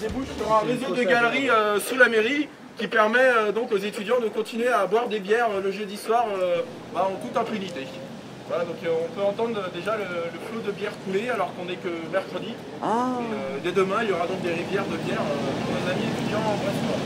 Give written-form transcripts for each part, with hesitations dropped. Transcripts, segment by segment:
débouche sur un réseau de galeries sous la mairie qui permet donc aux étudiants de continuer à boire des bières le jeudi soir en toute impunité. Voilà, donc on peut entendre déjà le flot de bière couler alors qu'on n'est que mercredi. Et, dès demain, il y aura donc des rivières de bière pour nos amis étudiants en Brestois.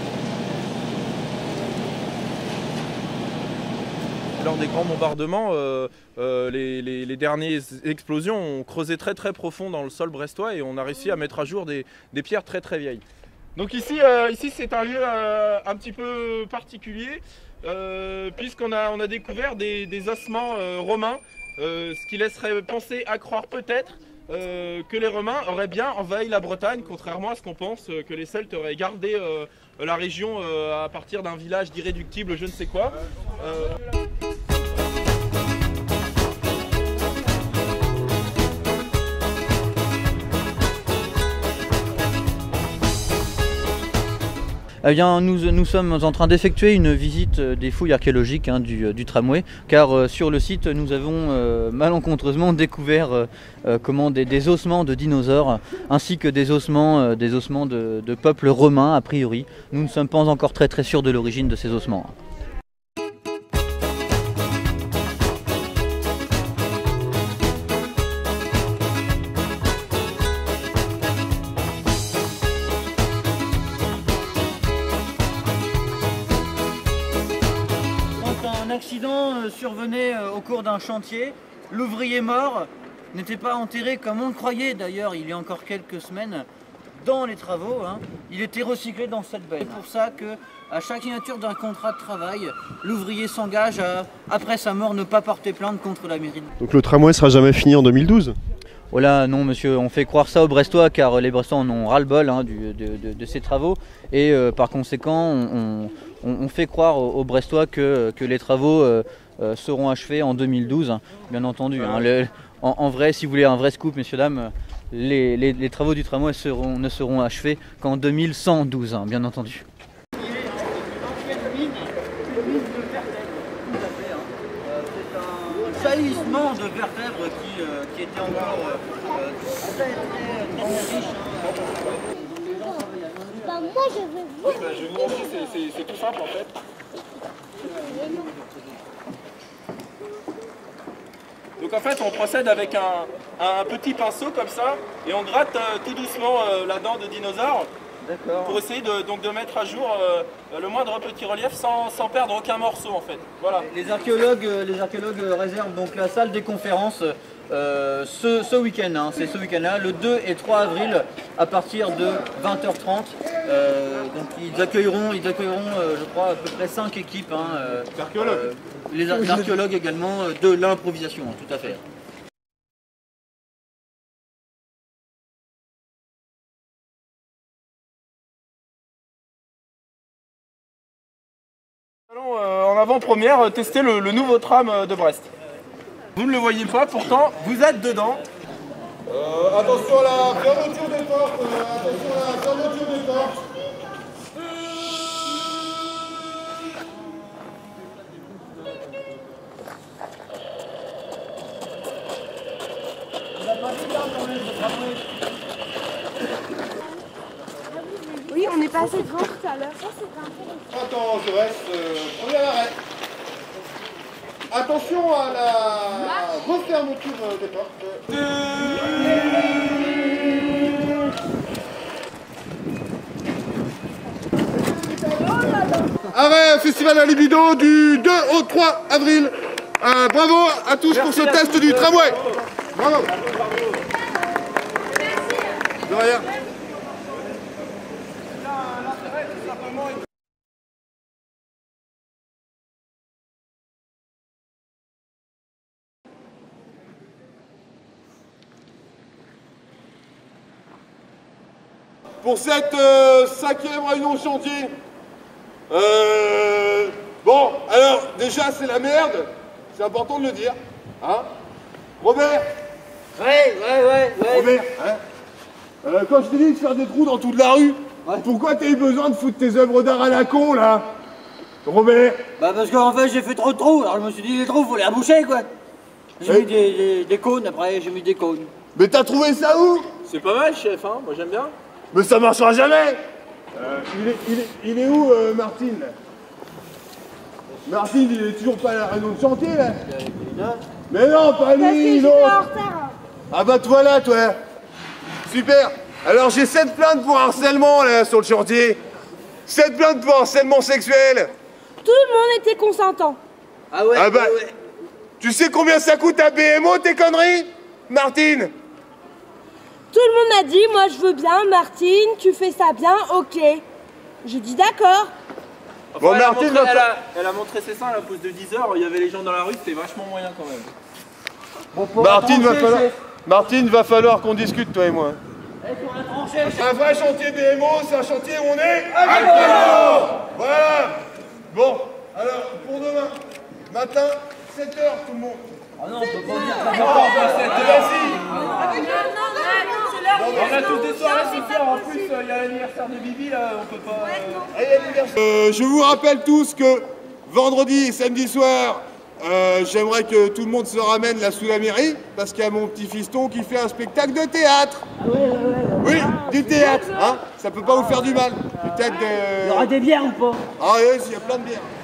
Lors des grands bombardements, les dernières explosions ont creusé très profond dans le sol brestois et on a réussi à mettre à jour des pierres très vieilles. Donc ici c'est un lieu un petit peu particulier puisqu'on a découvert des ossements romains, ce qui laisserait penser à croire peut-être que les Romains auraient bien envahi la Bretagne, contrairement à ce qu'on pense, que les Celtes auraient gardé la région à partir d'un village d'irréductibles je ne sais quoi. Eh bien, nous sommes en train d'effectuer une visite des fouilles archéologiques du tramway, car sur le site nous avons malencontreusement découvert des ossements de dinosaures ainsi que des ossements de peuples romains a priori. Nous ne sommes pas encore très sûrs de l'origine de ces ossements. Un accident survenait au cours d'un chantier. L'ouvrier mort n'était pas enterré comme on le croyait d'ailleurs il y a encore quelques semaines dans les travaux. Il était recyclé dans cette benne. C'est pour ça qu'à chaque signature d'un contrat de travail, l'ouvrier s'engage à, après sa mort, ne pas porter plainte contre la mairie. Donc le tramway sera jamais fini en 2012 ? Oh là, non monsieur, on fait croire ça aux Brestois car les Brestois en ont ras-le-bol de ces travaux et par conséquent on fait croire aux Brestois que les travaux seront achevés en 2012, bien entendu. En vrai, si vous voulez un vrai scoop, messieurs, dames, les travaux du tramway ne seront achevés qu'en 2112, bien entendu. Salissement de vertèbres qui était encore très riche. Moi je veux vous. Je vais vous montrer, c'est tout simple en fait. Donc en fait on procède avec un petit pinceau comme ça et on gratte tout doucement la dent de dinosaure. Pour essayer de mettre à jour le moindre petit relief sans perdre aucun morceau en fait. Voilà. Les archéologues réservent donc la salle des conférences ce week-end, c'est ce week-end-là, le 2 et 3 avril à partir de 20h30. Donc ils accueilleront je crois à peu près 5 équipes. Archéologues. Les archéologues également de l'improvisation, tout à fait. Nous allons en avant-première tester le nouveau tram de Brest. Vous ne le voyez pas, pourtant vous êtes dedans. Attention à la fermeture des portes, attention à la fermeture des portes. Oui, on est passé devant tout à l'heure. Attends, je reste premier arrêt. Attention à la refermeture des portes. Arrêt, Festival à Libido du 2 au 3 avril. Bravo à tous pour ce test du tramway. Bravo. De rien. Pour cette 5e réunion chantier, bon, alors déjà c'est la merde, c'est important de le dire, hein. Robert. Ouais. Robert, hein, quand je t'ai dit de faire des trous dans toute la rue, pourquoi t'as eu besoin de foutre tes œuvres d'art à la con là, Robert? Bah parce qu'en fait j'ai fait trop de trous, alors je me suis dit les trous faut les reboucher quoi. J'ai mis des cônes, après j'ai mis des cônes. Mais t'as trouvé ça où? C'est pas mal chef, hein, moi j'aime bien. Mais ça marchera jamais. Il est où, Martine, là? Martine, il est toujours pas à la réunion de chantier, là. Mais non, pas lui, l'autre. en retard. Ah bah toi là, toi. Super. Alors j'ai 7 plaintes pour harcèlement, là, sur le chantier. 7 plaintes pour harcèlement sexuel. Tout le monde était consentant. Ah ouais, Ah bah, ah ouais. tu sais combien ça coûte à BMO, tes conneries, Martine? Tout le monde m'a dit, moi je veux bien, Martine, tu fais ça bien, ok. J'ai dit d'accord. Enfin, Bon, elle, a Martine, montré, va- elle a montré ses seins à la pause de 10 h, il y avait les gens dans la rue, c'était vachement moyen quand même. Martine, va falloir qu'on discute, toi et moi. Un vrai chantier BMO, c'est un chantier où on est accompagnant. Voilà. Bon, alors, pour demain, matin, 7 h, tout le monde. Ah non, on peut pas dire Ah, On a tous des soirées ce soir, en plus il y a l'anniversaire de Bibi là, on peut pas... je vous rappelle tous que vendredi et samedi soir, j'aimerais que tout le monde se ramène là sous la mairie, parce qu'il y a mon petit fiston qui fait un spectacle de théâtre. Oui, du théâtre, hein. Ça peut pas vous faire du mal. Peut-être Il y aura des bières ou pas? Ah oui, il y a plein de bières.